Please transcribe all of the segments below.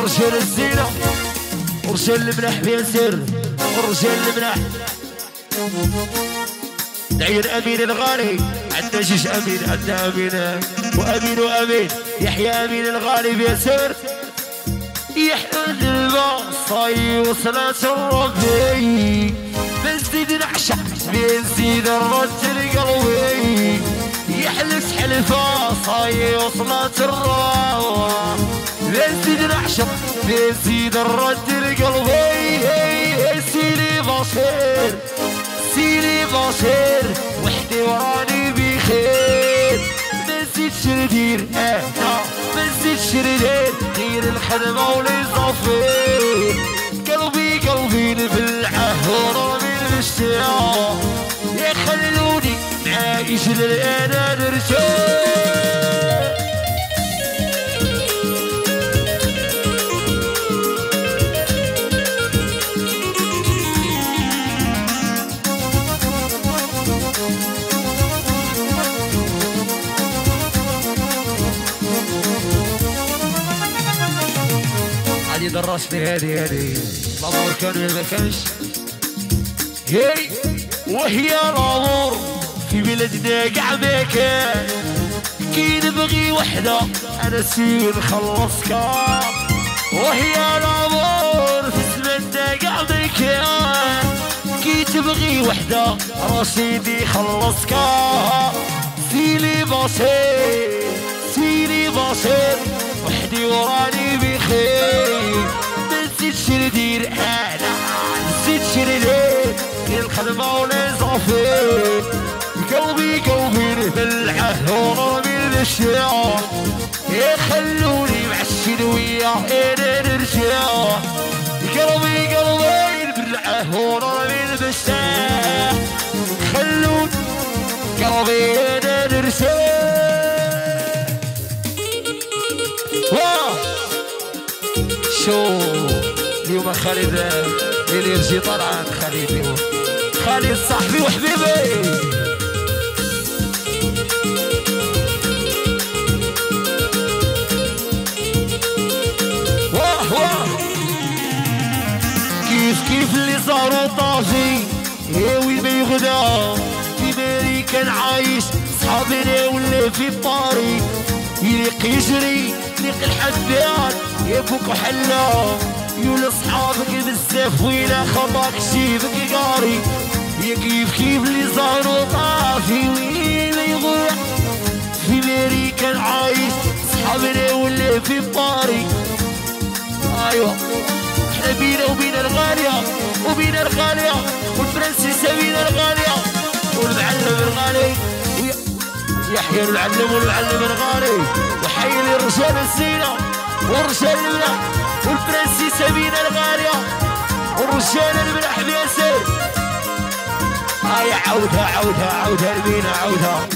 ورجال الزينة ورجال المنح بياسر ورجال المنح. دعير امين الغالي عندنا جيش امين عندنا امين وامين وامين يحيى امين الغالي بياسر يحمد البصاي وصلاة ربي بنزيد نعشق بنزيد الرجل قلبي يحلف حلفة صاي وصلاة الروح بنزيد نعشق بنزيد الرجل قلبي سيلي بصير سيلي بصير وحدي وراني بخير بنزيد شردير بنزيد شردير غير الخدمة ولي صفير قلبي قلبي نبلعه ورامي الاشتياق يخلوني عايش للأنا نرجع. هادي درستني هادي الأمور كان ما كانش هي وهي الأمور في بلدنا كاع ما كان كي نبغي وحدة أنا سير نخلصكا وهي الأمور في زماننا كاع ما كان كي تبغي وحدة رشيدي خلصكا سيلي بصير سيلي بصير وحدي وراني بخير نسيت شندير انا نسيت شندير الخدمة ولي صافي قلبي قلبي نبلعه ونرمي الاشياء يخلوني مع الشنوية انا نرجع قلبي قلبي نبلعه ونرمي الاشياء خلوني قلبي انا نرجع. شو اليوم خالد الانرجي طلعت خالد اليوم خالد صاحبي وحبيبي واه واه كيف اللي صاروا طاجي يا وين ما يغدا في امريكان عايش صحابنا ولا في باري يليق يجري يليق الحداد يفوق حلا يولي صحابك بزاف ويلا خطاك شيبك قاري يا كيف اللي صاروا طافي وين يضيع في امريكان عايش صحابنا ولا في باري. ايوه احنا بينا وبين الغالية وبين الغالية والبرنسيسة بينا الغالية والمعلم الغالي يحيى المعلم والمعلم الغالي وحي لرجال الزينة والرجال الملح والبرنسيسة بينا الغالية والرجال الملح بياسر. هاي عودها المينا عودها.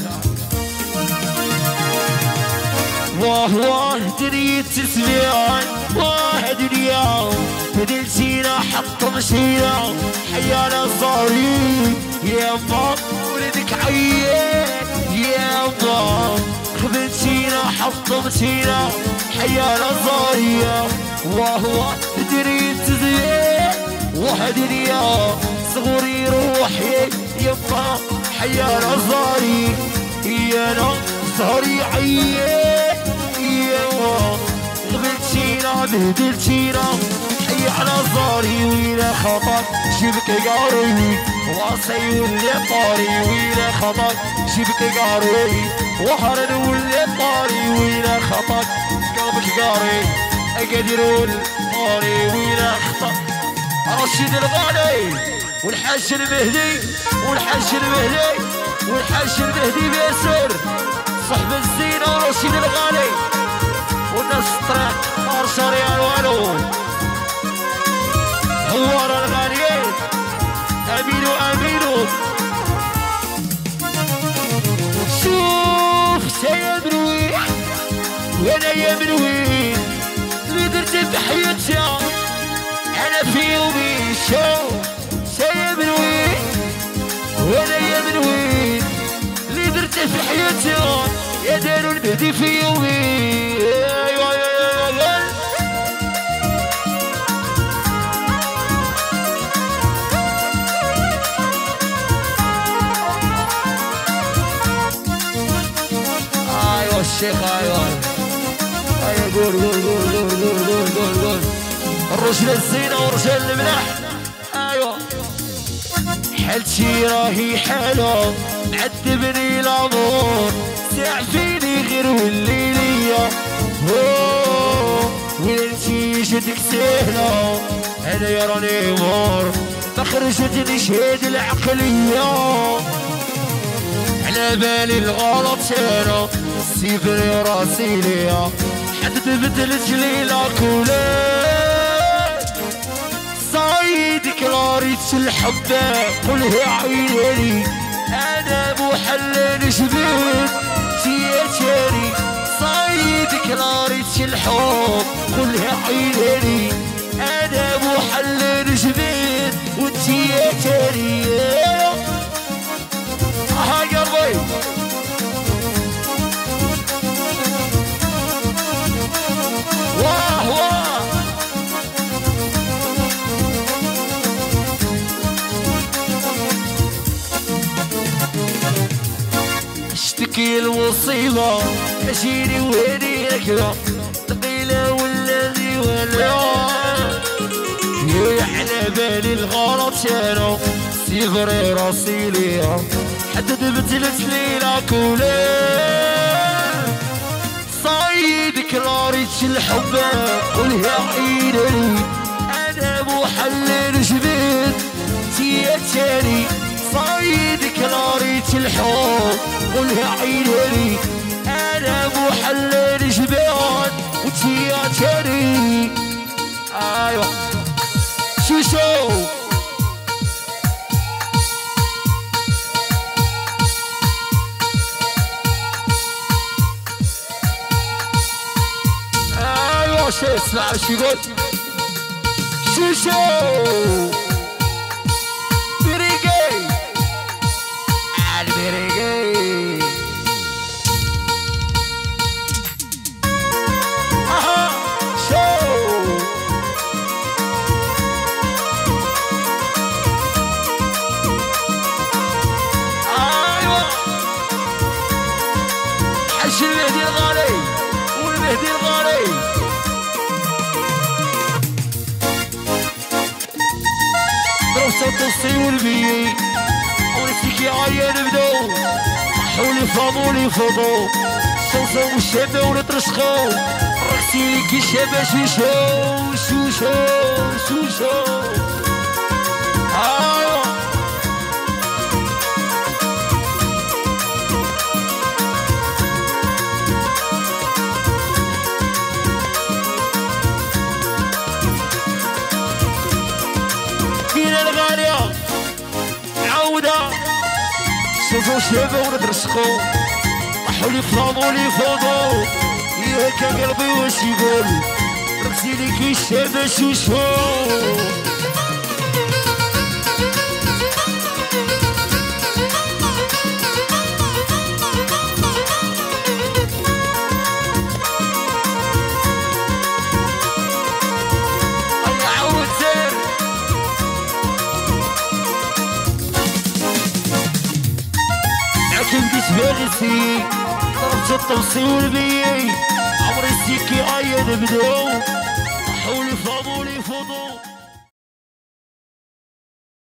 واه دنيا تسميان واه دنيا بدلتينا حط مشينا حيانا صاري يا ما ولدك عيان يا ما خبلتينا حطمتينا حيانا صارية وهو دنيا تزيان واه دنيا صغري روحي يما حيانا صاري يانا صاري عيان يا غبلتينا بهدلتينا حي على صاري ويلا خطر شبك قاري واصي واللي طاري ويلا خطر شبك قاري وهرن واللي طاري ويلا خطر قلبك قاري اقدر طاري ويلا خطر رشيد الغالي والحاج المهدي والحاج المهدي والحاج المهدي بياسر صحب الزينة ورشيد الغالي والناس الطريق مارشا ريال والو هوار الغاليين امينو شوف سيا من وين وانا يا من وين اللي درت بحياتي انا في يومي شوف سيا من وين وانا يا من وين اللي درت في حياتي يا دارو المهدي في يومي. رجل الزينة ورجال الملاح. ايوا حالتي راهي حالة معذبني الامور، ساع فيني غير ولي ليا. وين انتي جدك سهلة انايا راني مور، ما خرجتنيش هاد العقلية. على بالي الغلط انا سيفري راسي ليا، حد بدلت لي لاكولات. صايدك لاريت الحبة قولها عيني، انا محلل جبين تياتاري. صايدك لاريت الحب قولها عيني، انا محلل جبين وتياتاري. ها قلبي واه واه اشتكي المصيبة اجيني وهني ركبة ثقيلة والذي ولا. يا على بالي الغلط انا صغري راسي ليا، حدد بتلت لي لاكولات. صايدك لاريتش الحبة قولها عيني، انا محلل جبين تياتاري. صايدك لاريتش الحب قولها عيني، انا محلل جبين وتياتاري. ايوا شوشو اسمع وش يقول شوشو بريقي البريقي. اها شو ايوه حش المهدي الغالي والمهدي الغالي. صوتي والبي ونسيك يا عيان بدو حولي فاضولي فضو صوصو والشابة ونترسخو رقصي ليك الشابة شوشو شوشو شوشو. ايوا شوفوا شابة ونترسخو حولي فاضولي فوضو. ياك قلبي واش يقول رقصي ليك الشابة شوشو. بالسي ضربت الطوسي والبي عمري السيكي عيان بدو حولي فاضولي فضو.